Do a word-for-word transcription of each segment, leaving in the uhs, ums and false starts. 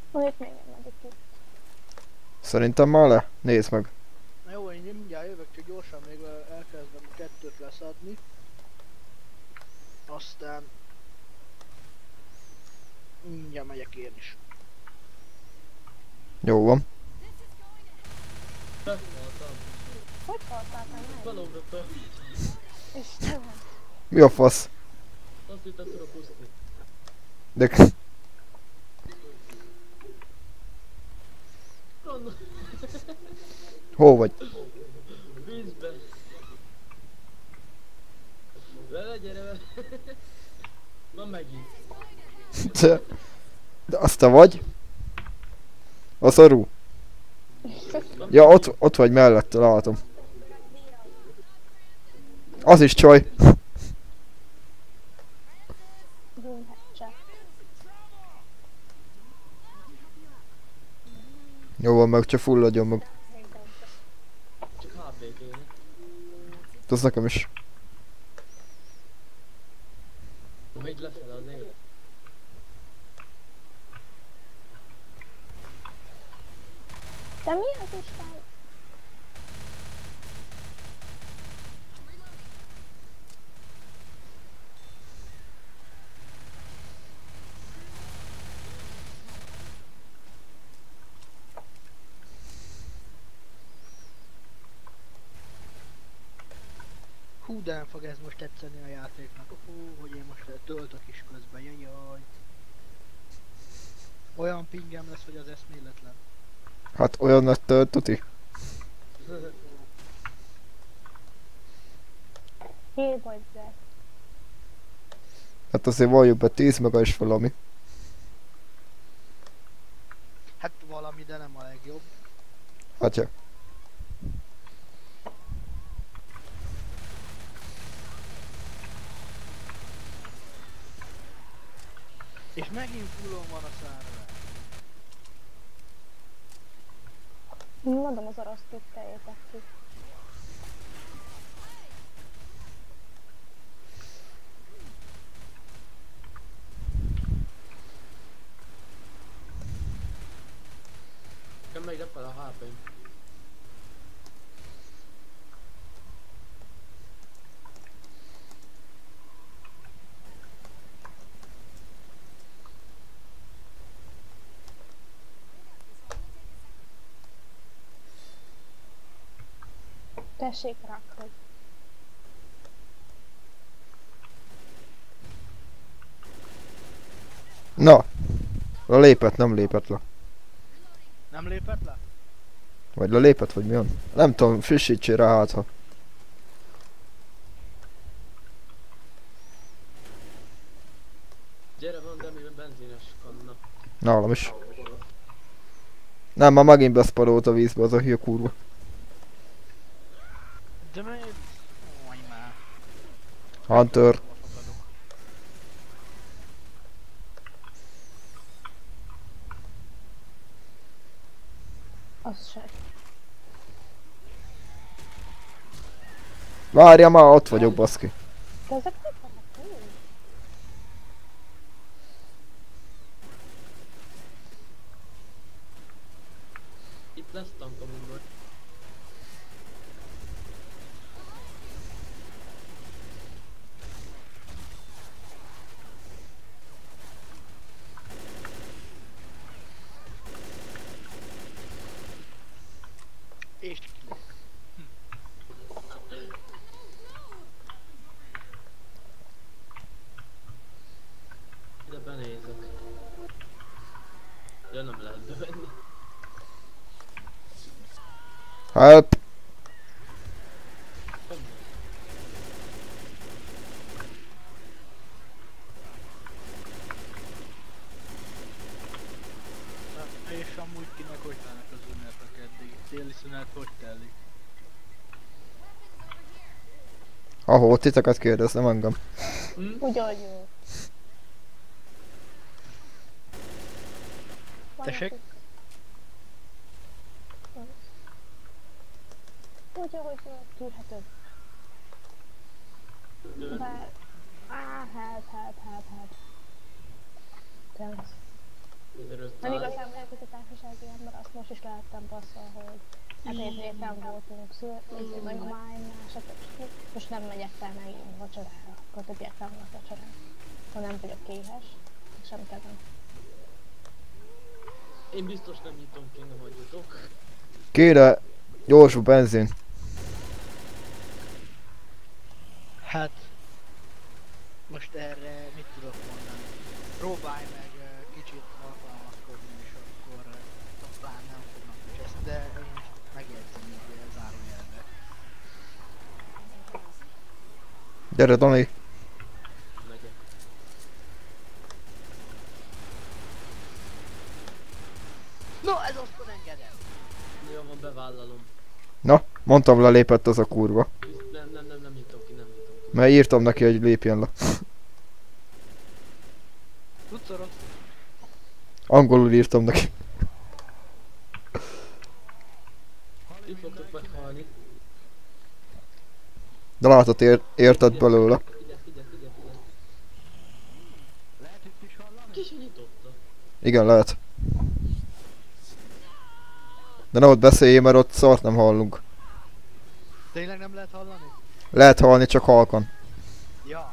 Van itt még egy medikit. Szerintem már le. Nézd meg. Na jó, én mindjárt jövök, csak gyorsan még ö, elkezdem a kettőt leszadni. Aztán... mindjárt megyek én is. Jó van. Meghaltam. Hogy haltál meg? Felugrottam. Istenem. Mi a fasz? Azt hittem tudok úszni. De... Ronda. Hol vagy? Vízbe. Vele, gyere vele. Van megint. De, de azt te vagy? A szarú. Ja, ott, ott vagy mellette, látom. Az is csaj. Bűnhetse. Jó van, meg csak fulladjon meg. Csak há pé kéne. Az nekem is. Megy lefele az élet. De mi az Isten? Hú, de nem fog ez most tetszeni a játéknak. Hú, hogy én most töltök is közben, jajjaj. Olyan pingem lesz, hogy az eszméletlen. Hát olyan lett uh, tuti. Hír vagy be. Hát azért valljuk be tíz mega is valami. Hát valami, de nem a legjobb. Hát ja. És megint fullon van a szárra. Mondom az orosz titteljétek ki. Nekem megy lefele a há pém. Tessék rákhoz. Na. Lelépett, nem lépett le. Nem lépett le? Vagy lelépett, vagy mi van? Nem tudom, frissítsél rá hát ha. Gyere, van, de mivel benzines kanna. Nálam is. Nem, már megint beszparolt a vízbe az a hülye kurva. De mi? Oj már. Hunter. Az se. Várja már, ott vagyok baszki. De ezek hogy vannak ki? Itt lesz tankom úgy. És ki. Ide benézek. Ja, nem lehet bevenni. Help! És amúgy kinek hogy telnek az ünnepek eddig? Téli szünet hogy telik? Ahol titeket kérdez, nem engem. Hm? Ugyan jó. Van Tessék? akik- Úgy, ahogy tűrhető. Bár... Á, hát, hát, hát, hát. Thanks. Ezért öt Nem áll. igazán vagyok itt a társasági ember, azt most is lehettem passzol, hogy ezért héten voltunk születni, nagymamáimnál, stb. Most nem megyek fel megint vacsorára, akkor többiek nem vannak vacsorán. Ha nem vagyok éhes, sem kedvem. Én biztos nem nyitom ki, nem hagyjatok. Kéne gyorsú benzin. Hát... Most erre mit tudok mondani? Próbálj meg uh, kicsit alkalmazkodni, és akkor uh, talán nem fognak cseszni, de én most megjegyzem így uh, zárójelbe. Gyere, Dani. Megyek. No, ez azt engedem! Jó van, bevállalom. Na, mondtam, lelépett az a kurva. Bizt- Nem, nem, nem, nem nyitom ki, nem nyitom ki. Mert írtam neki, hogy lépjen le. Tudsz orosz? Angolul írtam neki. Itt fogtok meghalni. De látod, ér érted belőle. Figyelj, figyelj, figyelj, figyelj. Lehet itt is hallani? Ki se nyitotta. Igen, lehet. De ne ott beszéljél, mert ott szart nem hallunk. Tényleg nem lehet hallani? Lehet hallni, csak halkan. Ja.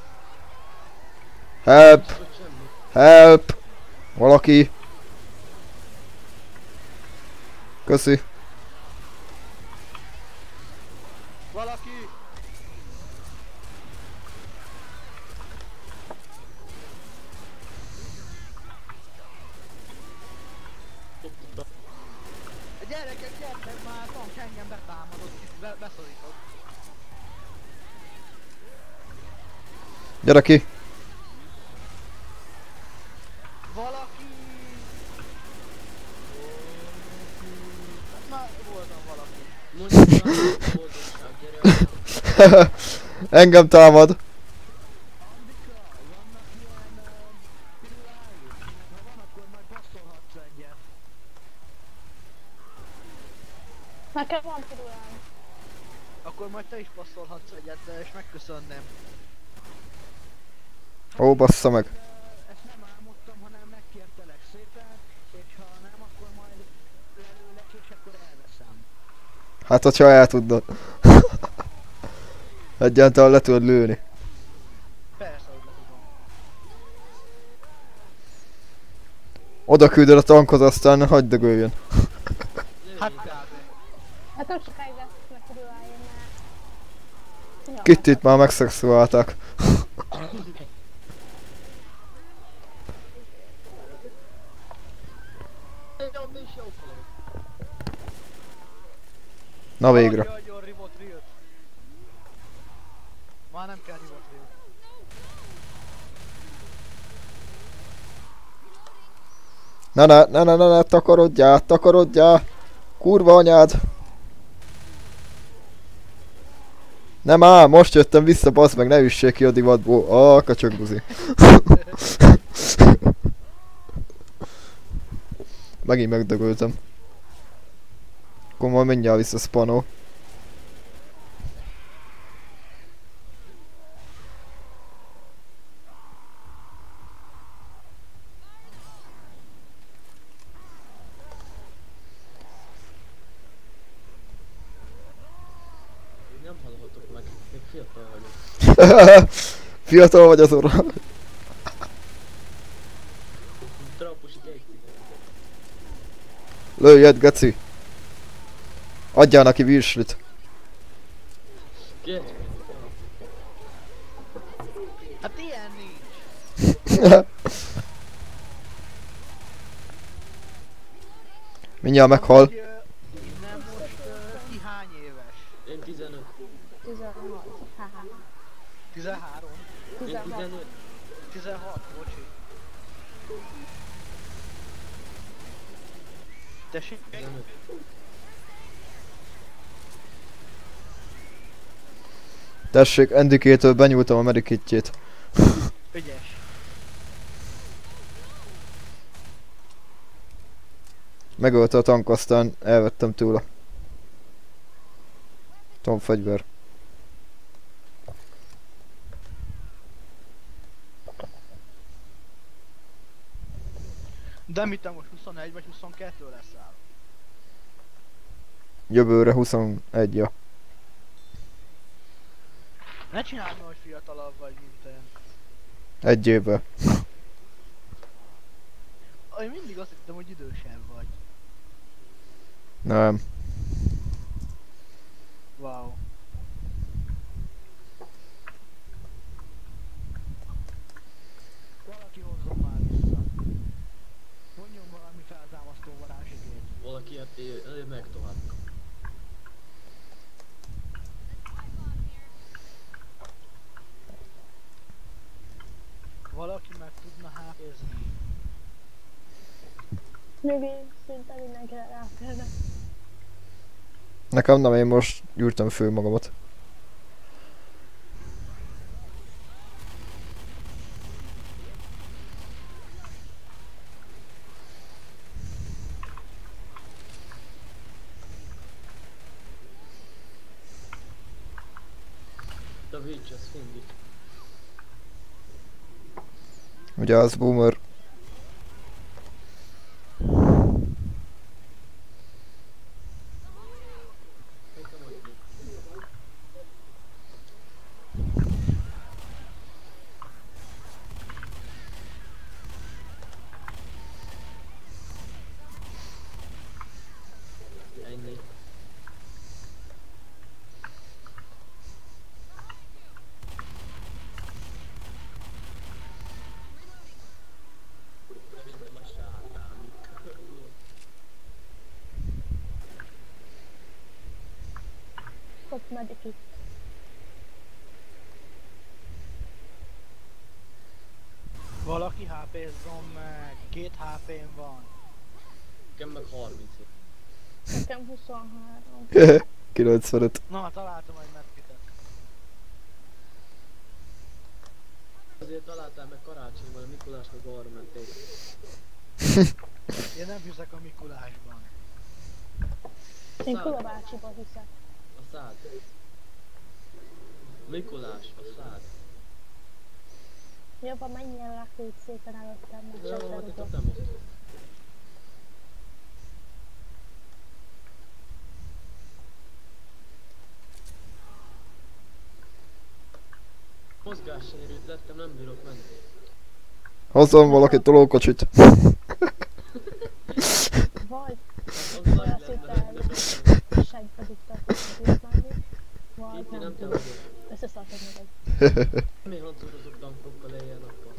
Help! Nincs vagy semmi. Help! Valaki! Köszi. Valaki! Ott, ott, ott. Gyerekek, gyertek már, tank engem betámadott, itt be beszorított. Gyere ki! Valaki! Hát már voltam valaki. Mondjuk már, hogy boldogság, gyere. Engem támad. Nekem van pirulám. Akkor majd te is passzolhatsz egyet, és megköszönném. Ó, bassza meg. Ezt nem álmodtam, hanem megkértelek szépen, és ha nem, akkor majd lelőlek, és akkor elveszem. Hát, hogyha el tudod. Egyáltalán le tudod lőni. Persze, hogy le tudom. Oda küldöd a tankhoz, aztán hagyd dögöljön. Hát kb. Hát nem sokáig lesz meg piruláim, mert... Kittit már megszexuálták. Jó, mi is jó falak. Na végre. Valaki adjon Rivotrilt. Már nem kell Rivotril. Ne ne ne ne ne ne, takarodjál, takarodjál. Kurva anyád. Nem áll, most jöttem vissza, bassz meg, ne üssék ki a divatból. Ah, kacsogbuzi. Megint megdögöltem. Akkor majd mindjárt vissza spanol. Én nem hallhatok meg, még fiatal vagyok. Fiatal vagy az ura. Trampos így egy Lőjed, geci. Adjál neki virslit. Két. Hát ilyen nincs. Mindjárt meghal. Hogy, ö, innen most ö, ki hány éves? Én tizenöt. tizenhat. Haha. tizenhárom? Én tizenhat. tizenöt. tizenhat, bocsi. Tessék? tizenöt. Tessék, Endikétől benyúltam a medikitjét. Ügyes. Megölte a tank, aztán elvettem tőle. Tom fegyver. De mit te most huszonegy vagy huszonkettő leszel? Jövőre huszonegy, ja. Ne csináld meg, hogy fiatalabb vagy, mint én. Egy évvel. Én mindig azt hittem, hogy idősebb vagy. Nem. Wow. Valaki hozzon már vissza. Mondjon valami feltámasztó varázsigét. Valaki hát él, él meg tovább. Valaki meg tudna hákézni. Még én szinte mindenkire ráférnek. Nekem nem, én most gyúrtam föl magamat. De vicc, az mindig. Ugye az boomer. Nekem adjuk. Ennyi. Szerintem a sátán. Ott medikit. Valaki há pézzon meg. Két há pém van. Nekem meg harminc. Nekem huszonhárom. kilencvenöt. Na, találtam egy medkitet. Azért találtál meg karácsonyban a Mikulásnak arra menték. Én nem hiszek a Mikulásban. Én Kula bácsiba hiszek. A szád. Mikulás, a szád. Jobban menjen rá két szépen előttem, mert Jó, csak hát berúgom. itt nem osztom. Mozgássérült lettem, nem bírok menni. Hozzon valaki tolókocsit. Vagy Az olyan nagy lenne, szépen de nem. seggbe dugtak, hogy tudsz menni. Vagy Itt nem nem te tudom. vagyok. Összeszartak meg. Miért hancúrozok tankokkal éjjel-nappal?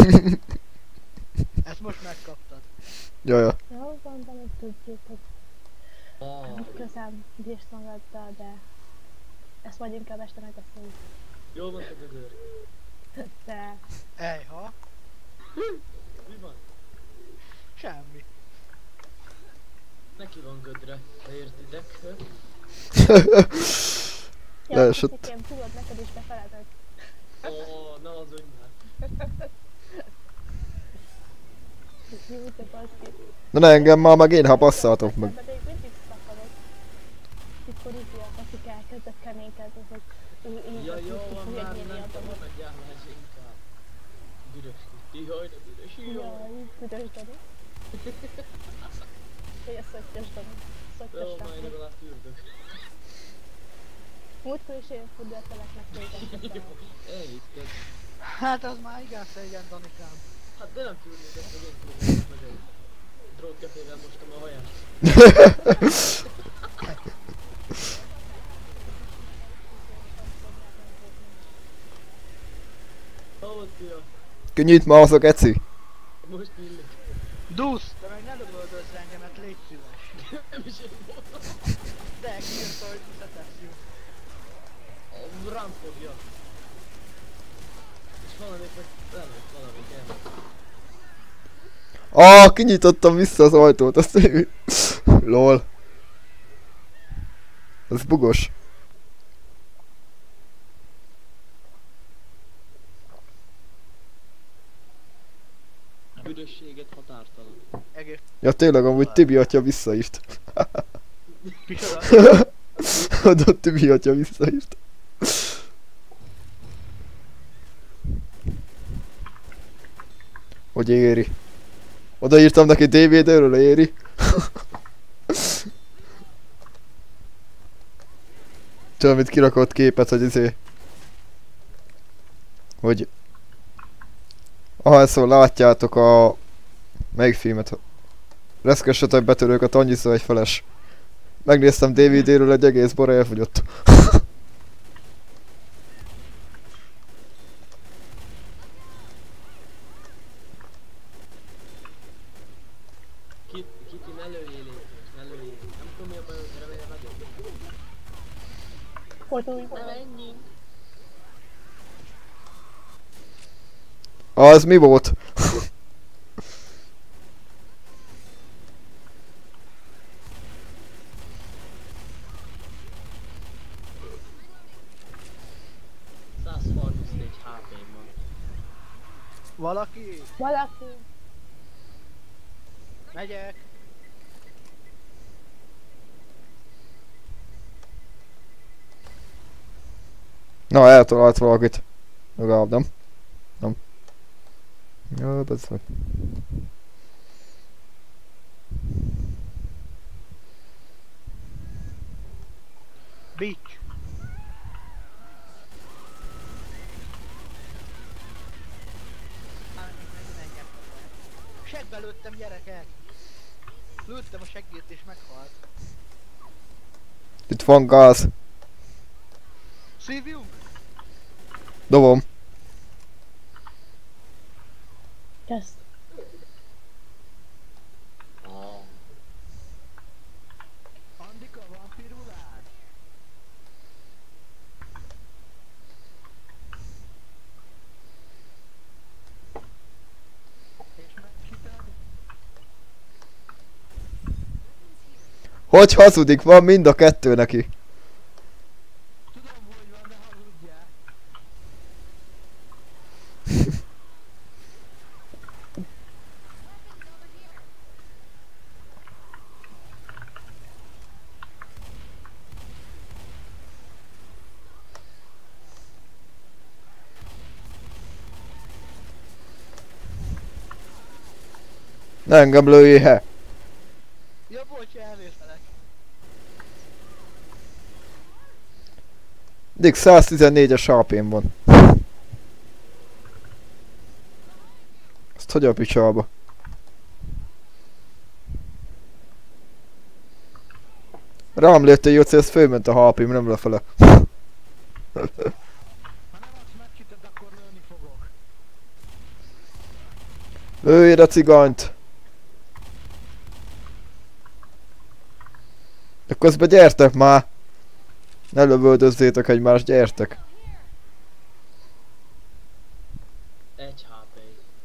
Ezt most megkaptad. Jaja. Jó, mondtam, hogy tudjátok. Ah, Hogy közám bírsz magaddal, de ezt majd inkább este megbeszéljük. jól van a gödör. De Ejha. Mi van? Semmi. Neki van gödre, ha értitek? ja, Leesett. Kicsikém, tudod, neked is befeledek. Ó, na az úgy már. Jó, te baszki. Na ne engem már meg én, ha passzáltok meg. De még mindig szakadok. Mikor így a baszik elkezdett keménykedni, hogy ő így Ja, jó van fogja már, nyírni nem a te dolgot. menjál más inkább. Büdös, jaj, de büdös, jaj. Jaj, büdös Dani. Vagy a szöttyös Dani. Szöttyös Jó, majd Dani. legalább fürdök. Múltkor is én fürdőteleknek végeztem. Elhitted. Hát az már igen szégyen, Danikám. Hát de nem fürdőket, meg én fürdök meg egy drótkefével mostam a haját. Ahhoz fia, Kinyit ma azok eci. most illik. Dusz, de meg ne lövöldözz engemet, légy szíves. Nem is én voltam. De kiírta, hogy visszatesszük. Rám fogja. És valamit meg elmegy valami kell. Ah, kinyitottam vissza az ajtót, azt lol. Ez bugos. Büdösséget határtalan. Egész Ja tényleg amúgy Tibi atya visszaírt. kicsoda. Adott Tibi atya visszaírt. Hogy éri. Odaírtam neki dé vé dé-ről, éri. Tudom, mit kirakott képet, hogy izé... Hogy... Ahányszor látjátok a... Melyik filmet? Reszkessetek betörőket, annyiszor egy feles. Megnéztem dé vé dé-ről, egy egész bor elfogyott. Kit, Kitty, ne lőjél lépést, ne lőjél. Nem tudom mi a bajod, de remélem vagyok. Fordulj Ne be. menjünk. Az mi volt? száz harmincnégy há pé van. Valaki? Valaki. Megyek. Na, eltalált valakit. Legalább nem. Nem. Ja, ez meg. Bitch. Segbe lőttem, gyerekek! Lőttem a seggét és meghalt. Itt van gáz. Szívjunk! Dobom. Kezd. Ah. Andika, van pirulád? És megkitad? Hogy hazudik? Van mind a kettő neki. Tudom, hogy van, de hazudjál. Ne engem lőjél. Ja, bocs, elvésztelek. Dik száztizennégyes há pém van. Azt hogy a picsába? Rám lőtte Jóci, ez fölment a há pém, nem lefele. Ha nem adsz megkitad, akkor lőni fogok. Lőjél a cigányt! De közben gyertek már! Ne lövöldözzétek egymást, gyertek! Egy há pé.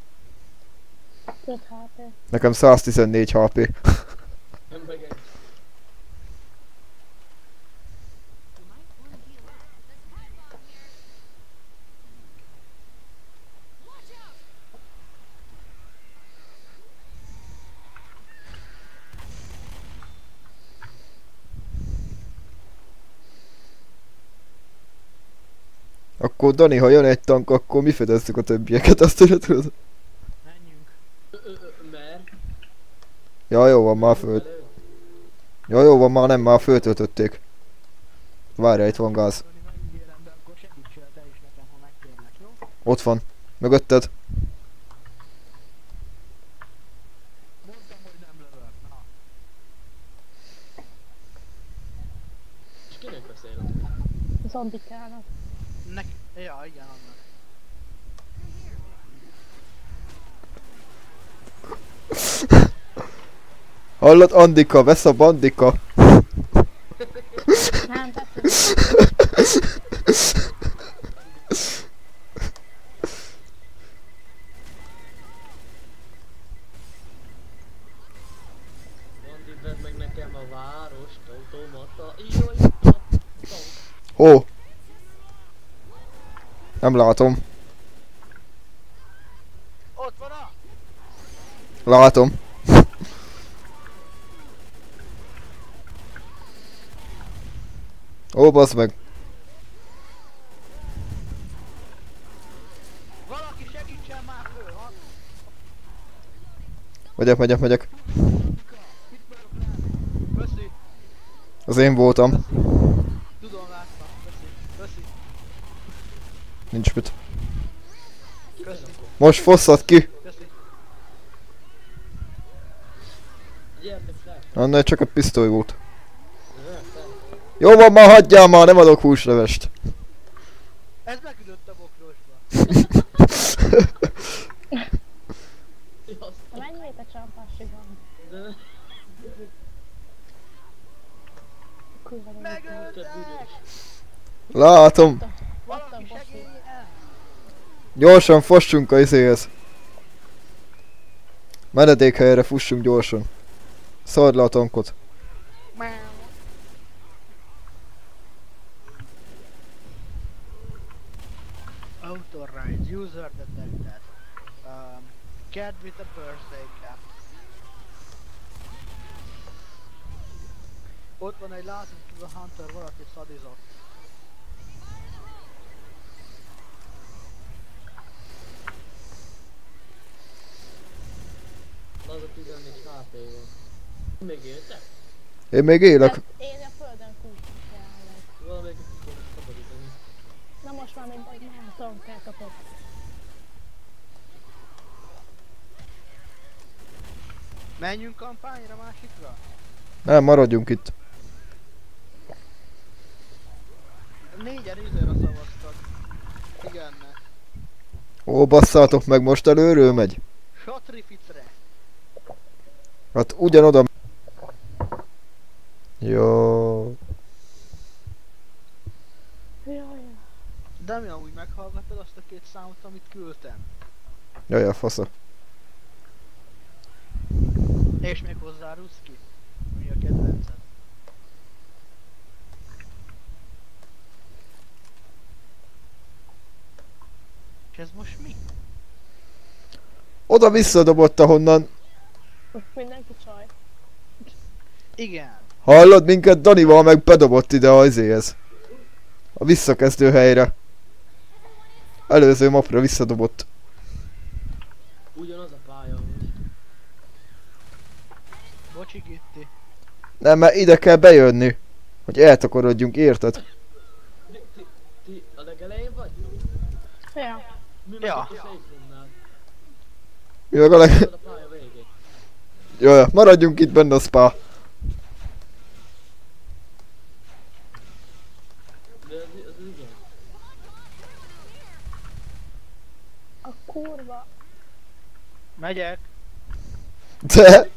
öt há pé. Nekem száztizennégy há pé. Nem meg egy. Akkor Dani, ha jön egy tank, akkor mi fedezzük a többieket, azt tudod? Menjünk. Ö, ö, ö, Mert? Ja, jó van, már föl... Belő? Ja, jó van, már nem, már föltöltötték. Várjál, itt van gáz. Dani, megígérem, de akkor segítsél te is nekem, ha megkérlek, jó? Ott van. Mögötted. Mondtam, hogy nem lövök, na. És kinek beszélek? Zombikának. Nek... Ja, igen, annak. Hallod, Andika, vesz a bandika. Nem, beszélj. Andi, vedd meg nekem a várost, automata. Jaj, a tank. Ó. Nem látom. Ott van a... Látom. Ó, bazd meg. Valaki segítsen már föl, ha... Megyek, megyek, megyek. Köszi. Az én voltam. Tudom, láttam. Köszi. Köszi. Nincs mit. Köszi. Most fosszad ki. Köszi. Gyertek fel. Annál csak egy pisztoly volt. Fel, fel. Jó van, már hagyjál már, nem adok húslevest. Ez megüdött a bokrosba. Azt- Ha menj itt a csampásiban. De ne- Kurva nem itt. Megöltek! Látom. Valaki segélye! Gyorsan fossunk a izéhez. Menedékhelyre fussunk gyorsan. Szard le a tankot. Autoride, user detected. Um, cat with a birthday cap. Ott van egy látunk, a Hunter valaki szadizott. Az a tizennégy há pé van. Még éltek? Én még élek. Hát én a földön kúszom jelenleg. Valamelyiket ki kéne szabadítani. Na most már mindegy, nem tudom, kell kapod. Menjünk kampányra másikra? Nem, maradjunk itt. Négyen izőre szavaztak. Igenne. Ó, basszátok meg, most előről megy. Satrificre. Hát ugyanoda. Jó. Jaj, De mi amúgy meghallgattad azt a két számot, amit küldtem? Jaj, a fasza. És még hozzá Ruszki, ami a kedvenced. És ez most mi? Oda visszadobott ahonnan. most mindenki csaj. Igen. Hallod minket Danival meg bedobott ide a izéhez. A visszakezdő helyre. Előző mapra visszadobott. Ugyanaz a pálya amúgy. Bocsi Gitti. Nem, mert ide kell bejönni. Hogy eltakarodjunk, érted? Ti, ti, ti a legelején vagytok? Ja. Mi Ja. meg itt a safe roomnál? Mi meg a leg... Az a pálya végén. Jaj, maradjunk itt benne a spa. De az, az igen. A kurva. Megyek. De...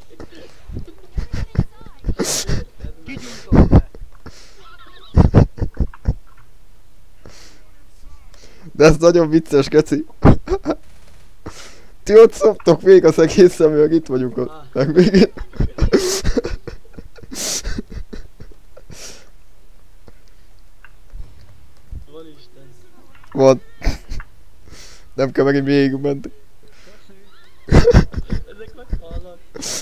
Kigyújtott be. De ez nagyon vicces, geci. Ti ott szoptok még az egészen, mi meg itt vagyunk a legvégén. Van Isten. Van. Nem kell megint végig menni. Ezek meghalnak.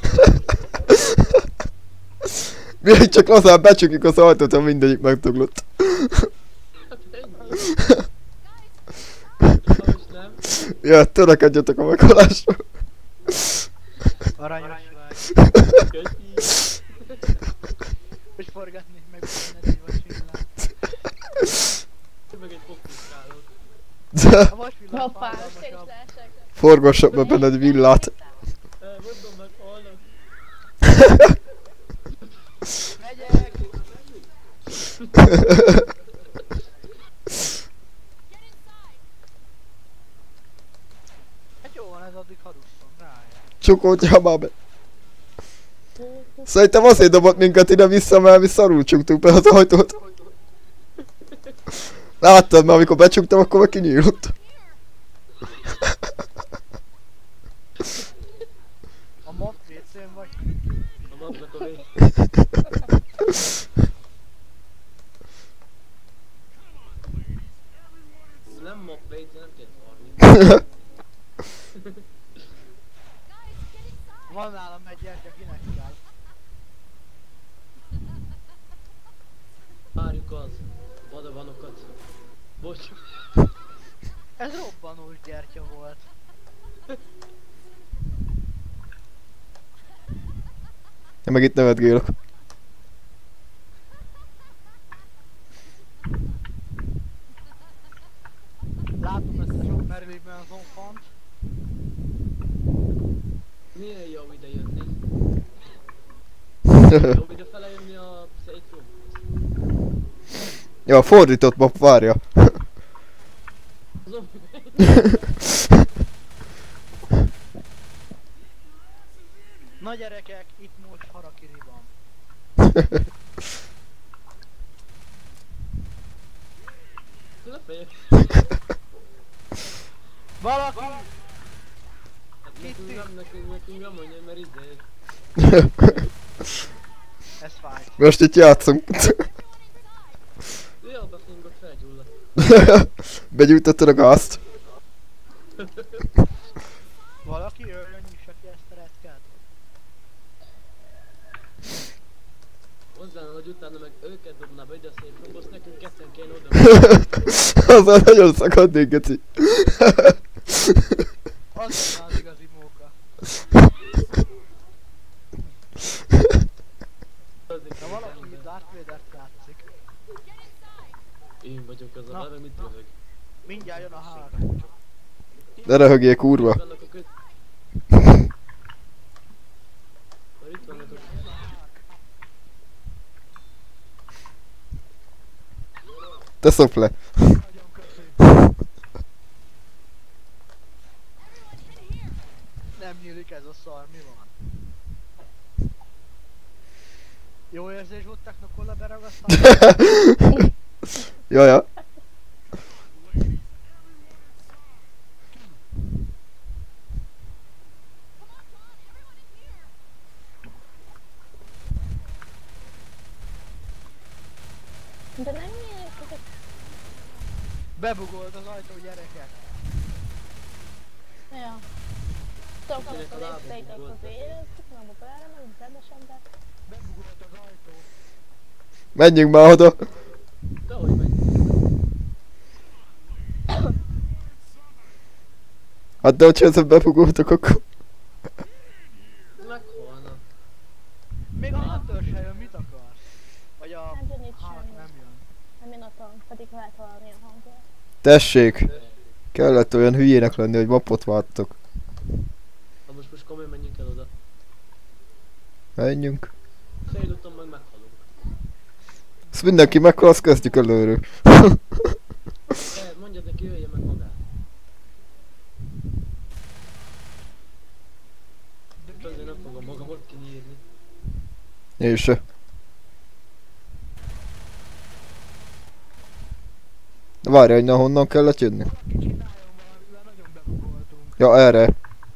Mi csak lazán becsukjuk az ajtót, ha mindegyik megtaglott. Hát ennyi. Ha most nem. Ja, törekedjetek a meghalásra. Aranyos vagy. Köszi. Hogy forgatnék meg benned egy vasvillát. Meg egy poppuskálót. De A vasvillát Hoppá, most én is fájdalmasabb. leesek. forgassak be benned villát. Eh, mondom meg halnak. Megyek! Hát jó van, ez addig hadusszon, rájön. Csukoltjál már be. Szerintem azért dobott minket ide-vissza, mert mi szarul csuktuk be az ajtót. Láttad már, amikor becsuktam, akkor meg kinyílott. A mob vécén vagy? A mapnak a vég. Nem map vég, nem kell szarni. Van nálam egy gyertya, kinek kell. Várjuk az vadavanokat. Bocs. Ez robbanós gyertya volt. Én meg itt nevetgélek. Látom ezt a sok Marilyn Manson font. Milyen jó ide jönni? Jó ide fele jönni a Safe Room? Ja, fordított map, várja. Zombi. Na gyerekek, itt most harakiri van. Lefejek. Valaki! Hát nekünk nem, nekünk, nekünk nem mondja, mert izé. Ez fáj. Most itt játszunk. Jó, a fingok felgyulladt. Begyújtottad a gázt. Valaki jöjjön, nyissa ki ezt a retkát. Hozzám, hogy utána meg őket dobná be ide a Safe Roomba, azt nekünk ketten kéne oda. Azzal nagyon szakadnék, geci. Az az igazi móka. Na valaki itt Darth Vader-t játszik. Én vagyok az a Na, neve, mit na. röhög? Mindjárt jön a hár. Ne röhögjél, kurva. Itt vannak a köz... Na, itt vannak a... Te szopd le. Nagyon köszi. Nem nyílik ez a szar, mi van? Jó érzés volt Technocola beragasztani? Jaja. De nem miért ezek... Bebugolt az ajtó, gyerekek. Ja. Tudom, Kinek a amikor lábuk észreitek volt? az érezzük, nem abba belemenünk rendesen, de... Bebugolt az ajtó. Menjünk már oda. Dehogy megy. Hát de hogyha ezen befogultak, akkor... Meghalna. Még a Hunter se jön, mit akarsz? Vagy a Nem jön itt Hulk semmi. nem jön. Nem jön a tank, pedig lehet valami a hangja. Tessék. Kellett olyan hülyének lenni, hogy mapot váltok. Ha most most komolyan menjünk el oda. Menjünk. Fél úton meg meghalunk. Ezt mindenki meghal, azt kezdjük előről. De mondjad neki, jöjjön meg magát. De azért nem fogom magamot kinyírni. Én se. De várj, hogy na honnan kellett jönni? Valaki csináljon valamit, mert nagyon bebugoltunk. Ja, erre.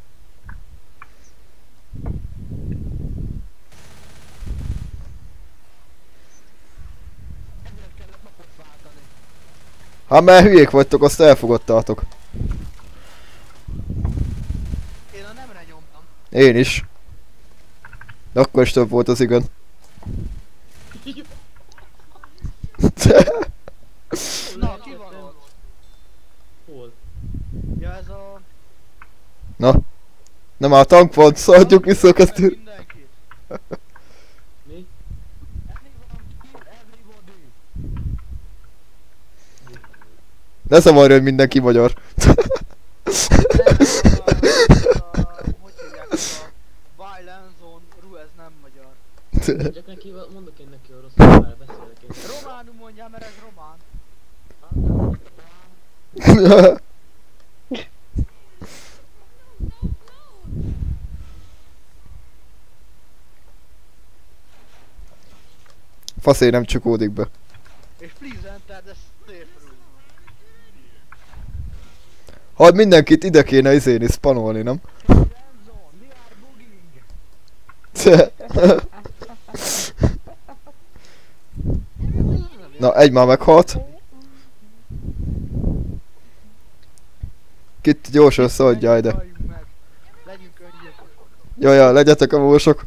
Ezért kellett napot váltani. Hát mert hülyék vagytok, azt elfogadtátok. Én a nemre nyomtam. Én is. De akkor is több volt az igen. Na, ki van ott? Hol? Ja, ez a... Na. Nem már tank van, szaladjuk vissza a kezdő. Mindenkit. Mi? Anyone kill everybody. Ne zavarja, hogy mindenki magyar. Nem, ez a... ez a... Hogy hívják ez a... Violence Zone Ru, ez nem magyar. Csak neki, mondok én neki orosz, hogy már beszélek én. Románul mondjál, mert ez román. Faszé nem csukódik be. És please enter the safe room. Hát mindenkit ide kéne izéni, spanolni, nem? Violence Zone, we are booging. Na, egy már meghalt. Kit gyorsan szaladjál ide. Halljunk meg. Legyünk öngyilkosok. Jaja, legyetek a mósok.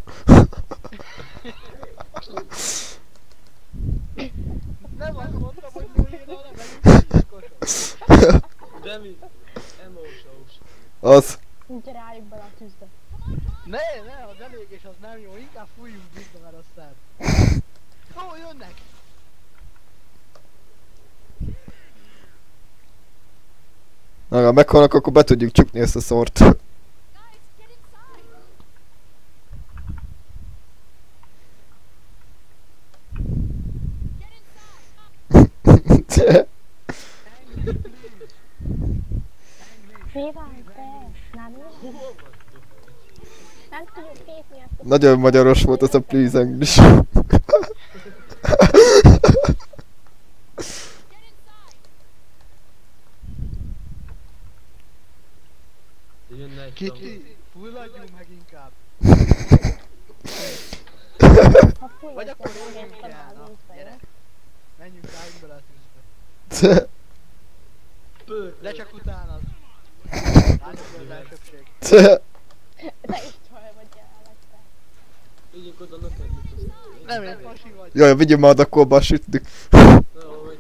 Nem azt mondtam, hogy múlina, nem legyünk öngyilkosok. De mi? Emotions. Az. Úgy rájuk bele a tűzbe. Ne, ne, az elégés az nem jó, inkább fújjunk vissza, mert aztán... Ó, jönnek! Na, ha meghalnak, akkor be tudjuk csukni ezt a szort. Mi van te? Nem mi van? Hol vagytok? Nem tudjuk hívni ezt a... Nagyon magyaros volt az a please English. Jönne egy Kitty, fulladjunk meg inkább. Ha fújj, Vagy akkor akkor roljunk érted el, a na, vízbe, gyere. jó? Menjünk, álljunk bele a tűzbe. Pör. De csak utánad. Álljuk az elsőbség. Te is csaj vagy jelenleg. Vigyünk oda neked, mit az. Nem, én pasi vagy. Jaj, vigyünk már a kolba sütni. Na, hogy...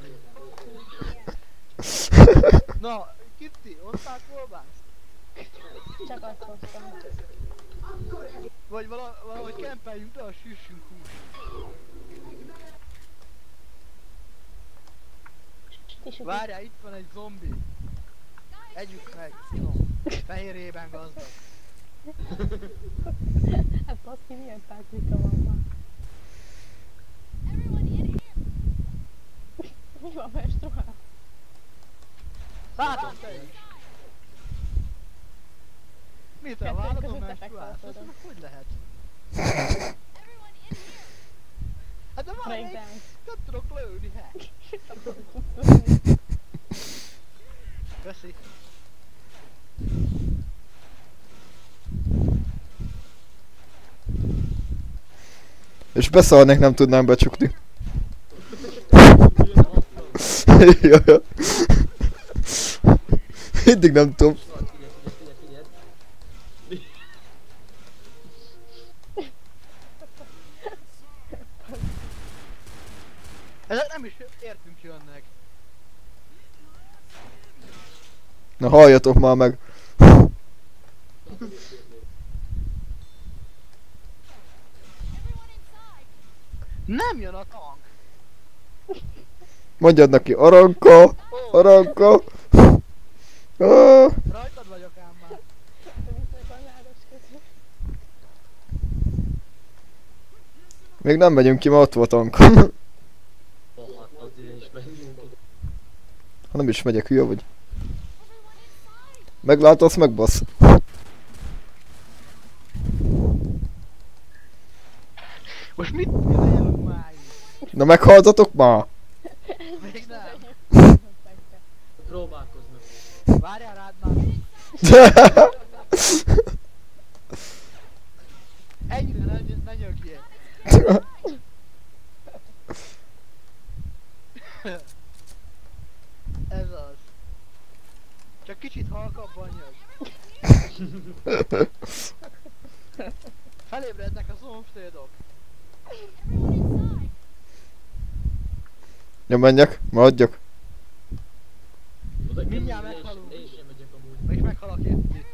Na, Kitty, hoztál kolbászt? Csak azt hoztam. Vagy vala, valahogy kempeljünk, de a süssünk húst. Tisuk. Várjál, itt van egy zombi. Együk meg. No. Fehérjében gazdag. Hát baszki, milyen táplika van ma? Mi van mestruhá? Látom te is. Mit a Kettőnk vállatom között menstruálsz? Ez effekteltődöm. meg hogy lehet? Hát de várj, Breakdance. nem tudok lőni, hát. Köszi. És beszarnék, nem tudnám becsukni. Jaj. Mindig nem tudom. Figyelj, figyelj, figyelj, figyelj. Ezek nem is értünk jönnek. Na halljatok már meg. Nem jön a tank. Mondjad neki aranka, aranka. Ah, Rajtad vagyok ám már. még nem megyünk ki, mert ott volt tank. Oh, hát az ide is menjünk. Ha nem is megyek, hülye vagy. Meglátasz, megbasz. Most mit csinálunk már? Na meghaltatok már. Még nem. Próbálkoznak. Várjál rád már. Ennyire ne, ne nyögjél. Ez az. Csak kicsit halkabban nyög. Felébrednek a szomszédok. Ja, menjek, maradjak. Oda Mindjárt kerülni, én meghalunk. sem- Én sem megyek amúgy. És meghal a Kitty.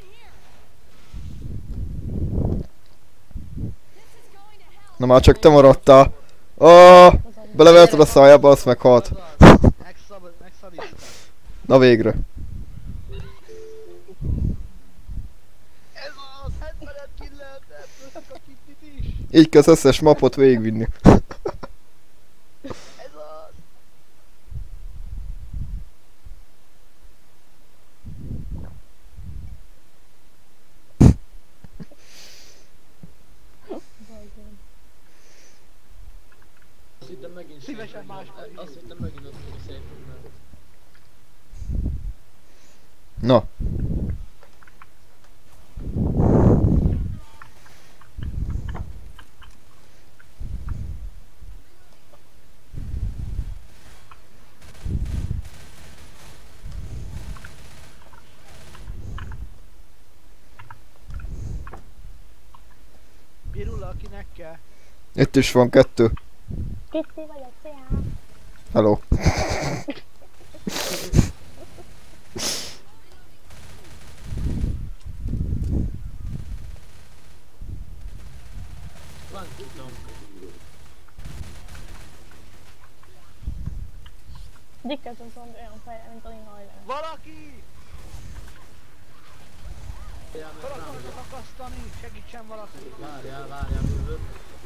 Na már csak te maradtál. Ah, beleverted a szájába, azt meghalt. Az az. Megszab- Megszabadítottak. Na végre. Ez az! hetvenet killetett! Összük a Kittyt is! Így kell az összes mapot végigvinni. Ez az! Azt hittem megint Szívesen szép, máskor azt- Azt hittem megint ott a szép, mert... Na. Pirula, akinek kell. Itt is van kettő. Kitty vagyok, szia! Hello. Van, tudom. Dikket az zombi olyan fejre, mint a Nina. Valaki! Várjál, Fel mert rám akarok jön. akasztani, segítsen valaki! Várjál, várjál, jövök.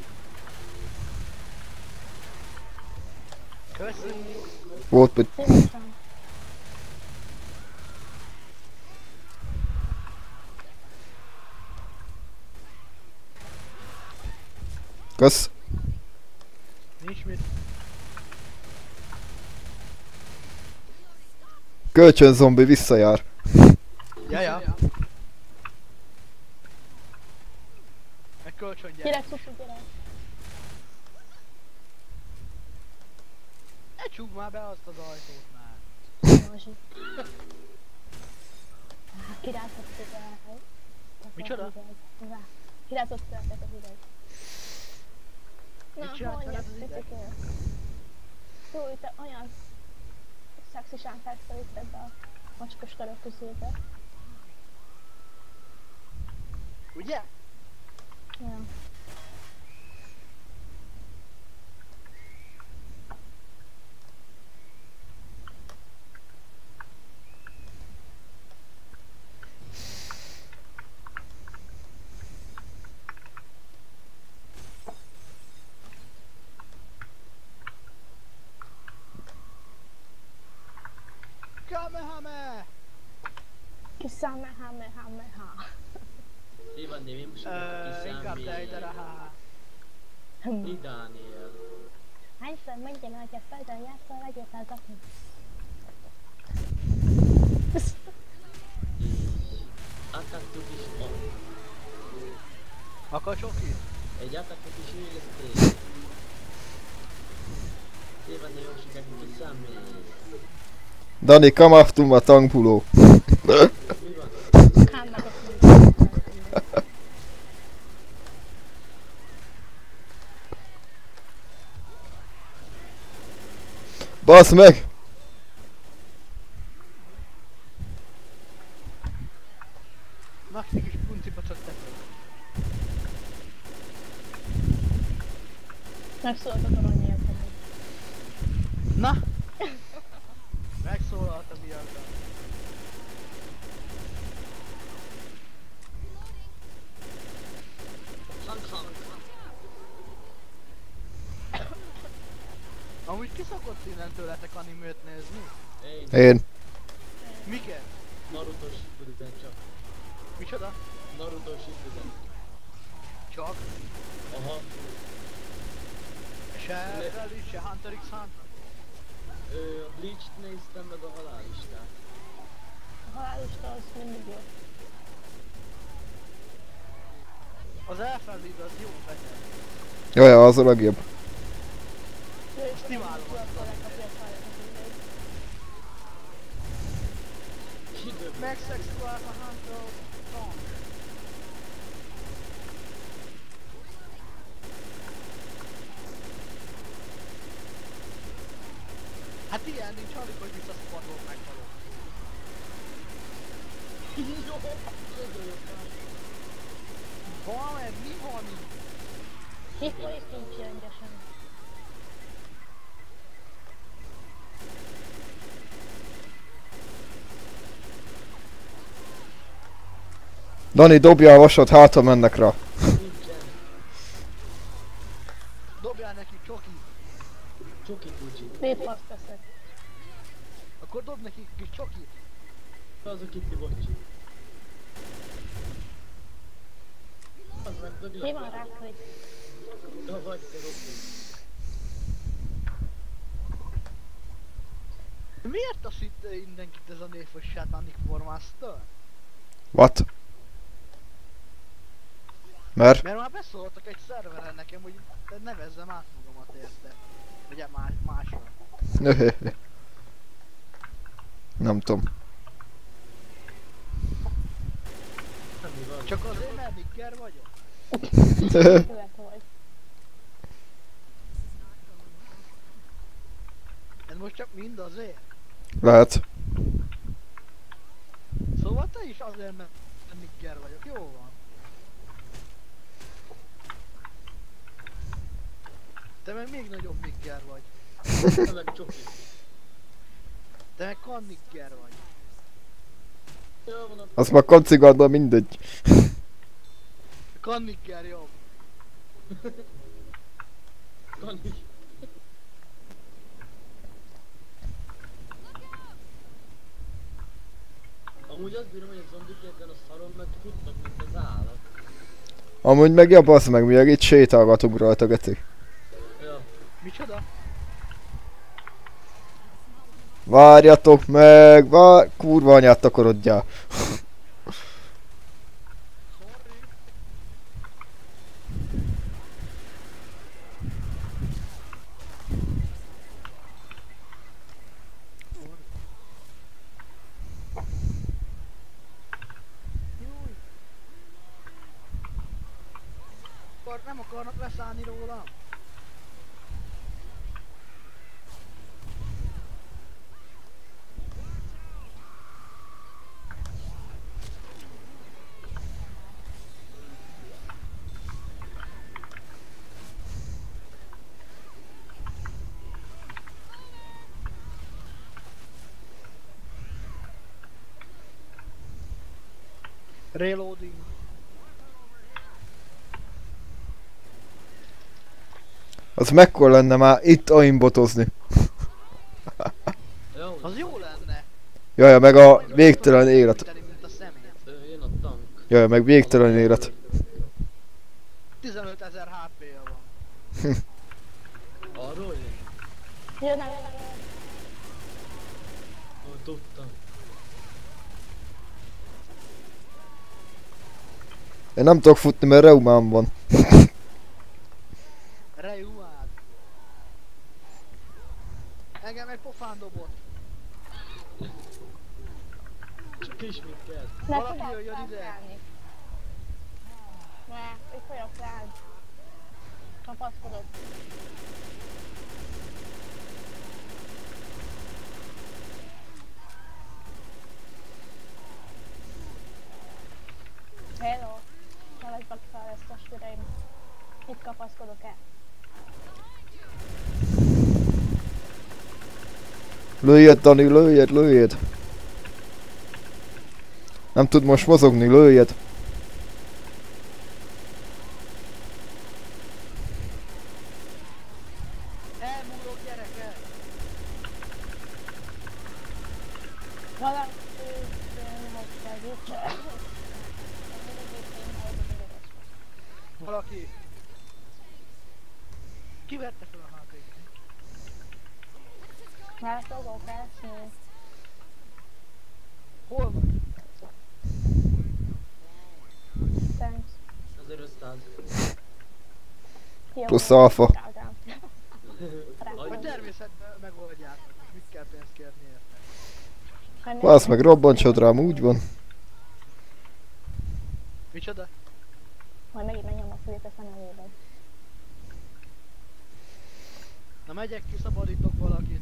Köszönjük! Volt mit. Szívesen. Kösz. Nincs mit. Kölcsön zombi visszajár. Jaja. Meg kölcsön gyere. Gyerek, szupi, gyerek. Ne csukd már be azt az ajtót már. Mazsi. Kirázott el. Micsoda? Kirázott el az ideg. Mit Na, csinált mondja, veled az ideg? picikén. Jó, te olyan szexisán felszeríted be a macskos körök közébe. Ugye? Ja. Kamehame! Kiszámehámehámeha. Évan névém is Ö, inkább te ide rá. Idánél. Hányszor mondja el, hogy a földön játszol, legyél fel zakni. És attackot is van. Akar csoki? Egy attackot is végezték. Évan névém sikerült kiszámolni. Dani, come after my tongue pulo. Mi van? Kám meg ott. Basz meg! Na, ti kis puncipacot tettek. Megszólalt a toronyért. Na! Megszólalt a viadal. Amúgy ki szokott innen tőletek animőt nézni? Én. Én. Miket? Naruto Shippuden csak. Micsoda? Naruto Shippuden. Csak? Aha. Se Rally, se Hunter x Hunter? Ö, a Bleach-t néztem meg a halálistát. A halálista az mindig jó. Az Elfelid az jó fegyver. Jaj, az a legjobb. Azt imádom azt. Kidöbb. Megszexuálva Hunter Tank. Hát ilyen nincs, alig, hogy visszaszpadlók meghalok. Van, meg mi van itt? Mikor is nincs rendesen. Dani, dobja a vasat, hátra mennek rá. Nincsen. Dobjál neki csoki. Csoki kucsi. Szép azt teszek. Akkor dob neki kis csokit. Az a Kitty bocsi. Az meg dobja. Mi van rá, hogy Ja, vagy te Rocky. Miért azt itt mindenkit ez a név, hogy Satanic War Master? What? Mert? Mert már beszóltak egy szerveren nekem, hogy nevezzem át magamat érte. Ugye más, másra. Nem tudom. Mi van? Csak azért, mert nigger vagyok. követ vagy. Ez most csak mind azért. Lehet. Szóval te is azért, mert nigger vagyok. Jó van. meg még nagyobb nigger vagy. Te meg csoki. Te meg kannigger vagy. Jó van, Az már kancigardban mindegy. Kannigger jobb. Kanni. Amúgy azt bírom, hogy a zombik érten a szaron meg futnak, mint az állat. Amúgy meg ja, bassz meg, mi itt sétálgatunk rajta, Geci. Ja. Micsoda? Várjatok meg, vár... kurva anyát takarodjál. Sorry. Júj. Akar, nem akarnak leszállni rólam? Reloading. Az mekkora lenne már itt aimbotozni. Jó, Az jó lenne. Jaja, meg a végtelen élet. Mint a szemét. Ö, jön a tank. Jaja, meg végtelen élet. tizenötezer há pé-ja van. Arról jön? Jön el, jön el, jön el. Ó, tudtam. Én nem tudok futni, mert reumám van. Rejuád. Engem egy pofán dobott. Csak ismételt. Ne Valaki tudod jöjjön ide. felkelni. Ne, itt vagyok rád. Kapaszkodok. Hello! Ne vagy baki fel ezt a testvéreim. Itt kapaszkodok el. Lőjed, Dani, lőjed, lőjed. Nem tud most mozogni, lőjed. Elmúlok gyerekek. Valaki jön, hogy segítsen. Valaki. Ki vette fel a há pét? Már fogok esni. Hol vagy? Thanks. Azért ötszáz. Jó, Plusz alfa. drágám. Vagy természetben megoldják. Most mit kell pénzt kérni érte? Vász meg, robbantsad rám, úgy van. Micsoda? Majd megint megnyom a fülét a szemelében. Na megyek ki, szabadítok valakit.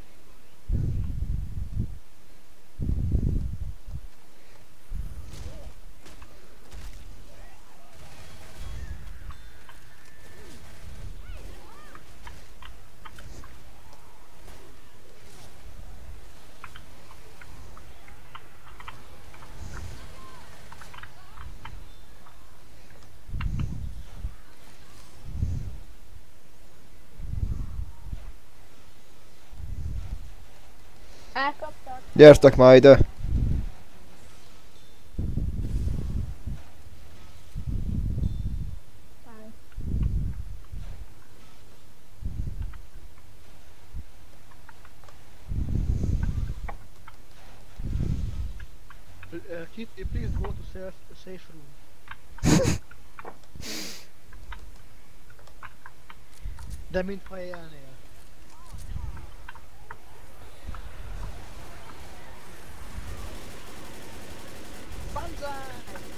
Elkaptak. Gyertek már ide. Fáj. Uh, kid, please go to safe, safe room. De mintha élnél. Banzai!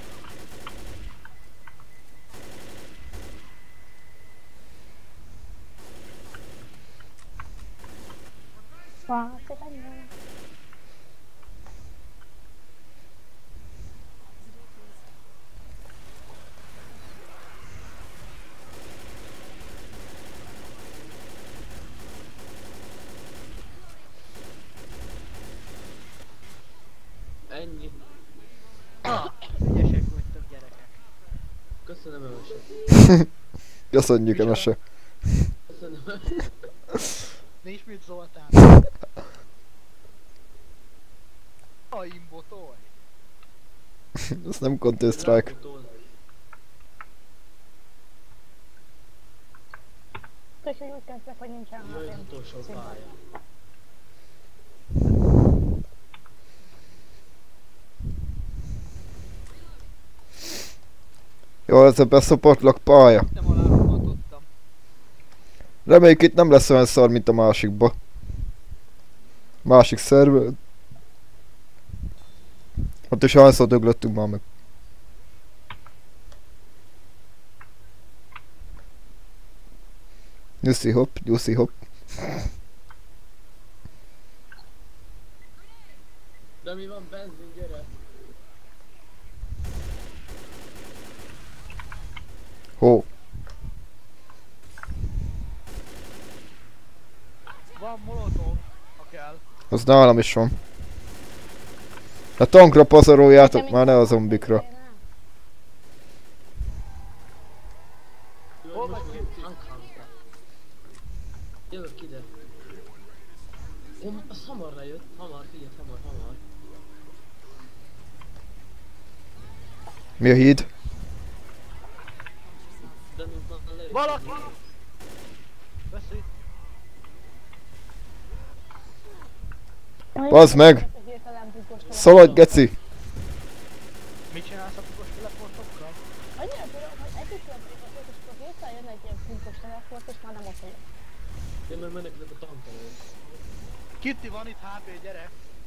Fáj, szépen. Köszönöm, Ömese. Köszönjük, Emese. Köszönöm. Nincs mit Zoltán. A imbo tolj. Ez nem Counter Strike. Rákotol. Tök, hogy úgy kezdtek, hogy nincsen Jöjj az há pé. utolsó pálya. Jó, ezzel beszoportlak pálya. Nem alá robbantottam. Reméljük itt nem lesz olyan szar, mint a másikba. Másik szerver. Ott is hányszor döglöttünk már meg. Nyuszi hopp, nyuszi hopp. De mi van, benzin, gyere. Hó. Van molotov, ha kell. Az nálam is van. A tankra pazaroljátok, már ne a zombikra. Jaj, Hol most vagy már tankhangta. Jövök ide. Ó, az hamar lejött. Hamar, figyelj, hamar, hamar. Mi a híd? De mint már lejött. Valaki! Veszít. Bazd meg! Szaladj, geci! Mit csinálsz a pukos teleportokkal? Annyira tudom, hogy egyik történet, és akkor hirtelen jön egy ilyen pumpos teleport, és már nem ott vagyok. Én meg menekülök a tank elől. Kitty van itt há pé, gyere!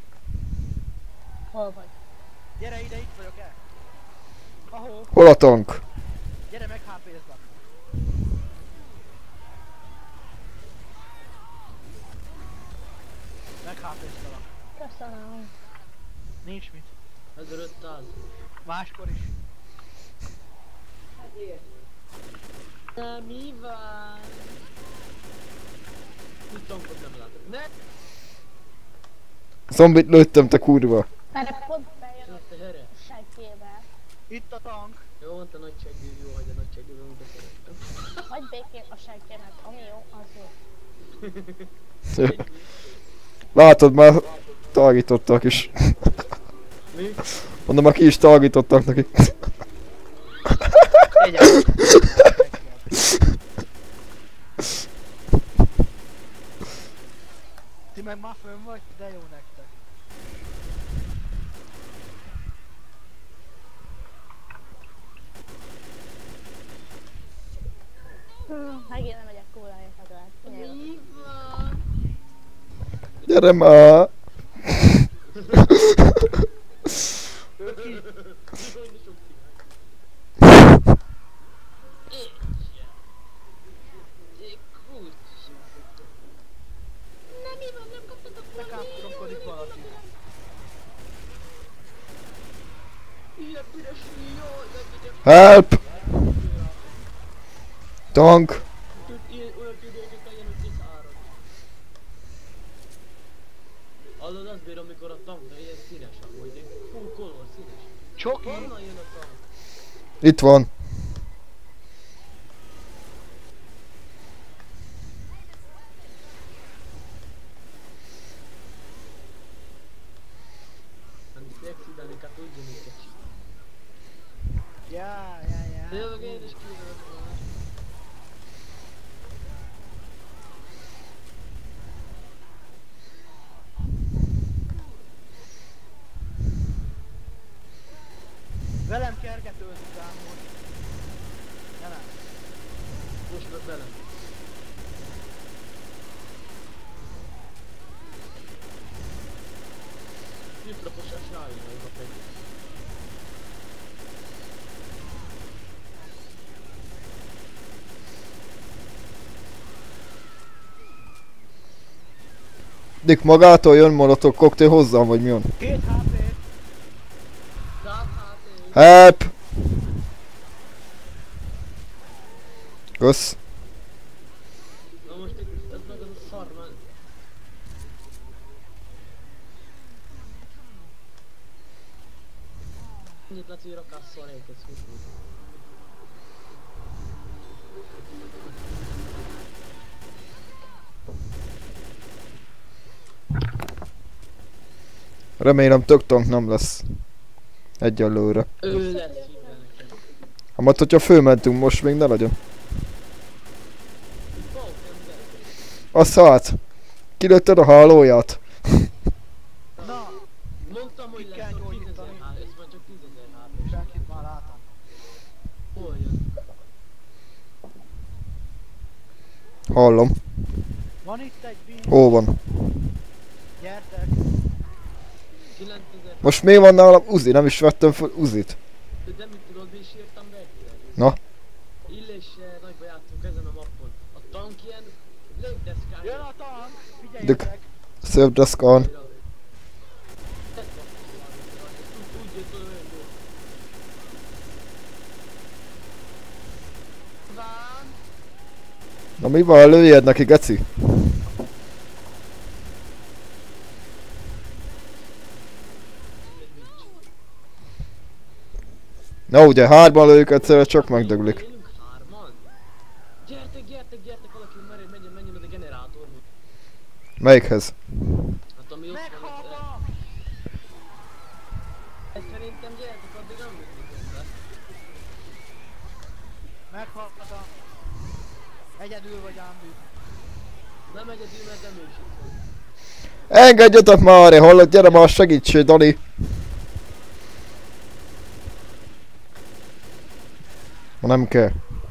Hol vagy? Gyere ide, itt vagyok el! Ahó! Hol a tank? Gyere meg há pézlak! Meg há péztalak. Köszönöm. Nincs mit. ezerötszáz. Máskor is. Na mi van? Úgy tankot nem látok. Ne! Zombit lőttem, te kurva. Erre pont bejön Csak te here. a seggével. Itt a tank. Jó, mondta nagy seggű, jó, hogy a nagy seggű, de szeretem. Hagyj békén a seggemet, ami jó, az jó. Látod, már targítottak is. Mi? Mondom, már ki is targítottak neki. Egyáltalán. Ti meg már fönn vagy? De jó nektek. Hm, megint nem megyek kóláért legalább. Mi van? Gyere már! Sok király. Megátronkodik valaki. Ilyen piros, jaj, megígyek. Help! Tank! Olyan tüdőket legyen, hogy kiszárad. Hallod, azt bírom, amikor a tankra ilyen színes amúgy, ilyen full color színes. Csoki! Honnan jön a tank? Itt van. Nem szexi, de neked ugyanígy kecsi. Ja, ja, ja. De jövök én is kijövök már. Velem kergetőzik ám most. Ne nem. Most meg velem. Flipraposás rájön, hogy a meg. Dick magától jön molotov koktél hozzám, vagy mi van? Két há pé. Szállt hát én. Help! Kösz. Na most itt, ez meg az a szar már. Annyit lett, hogy rakás szarék, ez húsz. Remélem tök tank nem lesz. Egyelőre. Ő lesz hívva nekem. Ha majd, hogyha fölmentünk most, még ne legyen. Fog, ember. A szállt. Kilőtted a hálóját. Na, Mondtam, hogy Ki lesz kell ott gyógyítani. tízezer há, ez már csak tízezer há. senkit már látom. Hol jön? Hallom. Van itt egy bíz, Hol van? gyertek. kilencezer. Most mi van nálam Uzi? Nem is vettem fel Uzit. De mit tudod, mi is írtam be egyszer? Na? Illéssel nagyba játszunk ezen a mappon. A tank ilyen légdeszkája. Jön a tank, Dük. figyeljetek. Save the scan. Tedd basszus valamit rajta. Úgy- Úgy jött olyan jó. Van. Na mi van, lőjed neki, geci? Na ugye, hárman lőjük egyszerre, csak megdöglik. Élünk hárman? Gyertek, gyertek, gyertek, valaki merjen, menjen, menjen az a generátorhoz. Melyikhez? Hát ami ott van, ott, Meghaltam. eh, szerintem gyertek, addig nem jutni be. Meghaltam. Egyedül vagy ámbű. Nem egyedül, mert nem ő is itt van. Engedjetek már, hallod, gyere már, segítsé, Dani. Ma nem kell.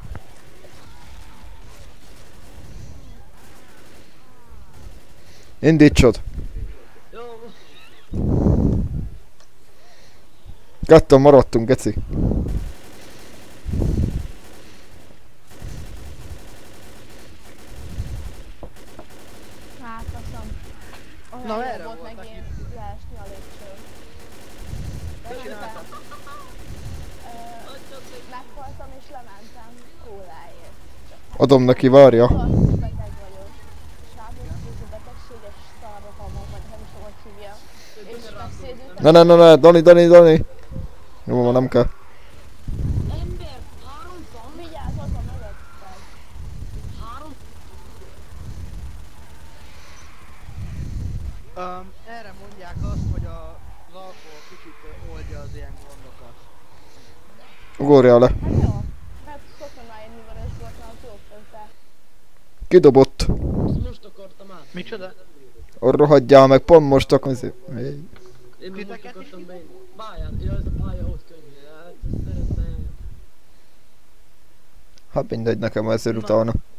Indítsod. Jó, Ketten maradtunk, geci. Átveszem. Olyan Na, jó erre volt voltak megint leesni a lépcsőn. Mit csináltam? Meghaltam és lementem kóláért. Adom neki, várja. Tartós beteg vagyok. Sávúszkúzó betegséges szarrohamom, vagy nem is tudom, hogy hívja. És megszédültem. Ne, ne, ne, ne, Dani, Dani, Dani. Jó, van, nem kell. ember, három tank, Vigyázz, ott van mögötted. három. Um, erre mondják azt, hogy a, az alkohol kicsit ö, oldja az ilyen gondokat. Ugorjál le. Hát jó. Hát szoktam már inni vörösbortnál, tudok közben. Kidobott. Azt most akartam át. Micsoda? Arra hagyjál meg, pont most akkor... Én meg most Titeket is akartam beírni. Pályán, ja, ez a pálya ott könnyű. Hát ezt szeretném. Hát mindegy, nekem ezzel utána.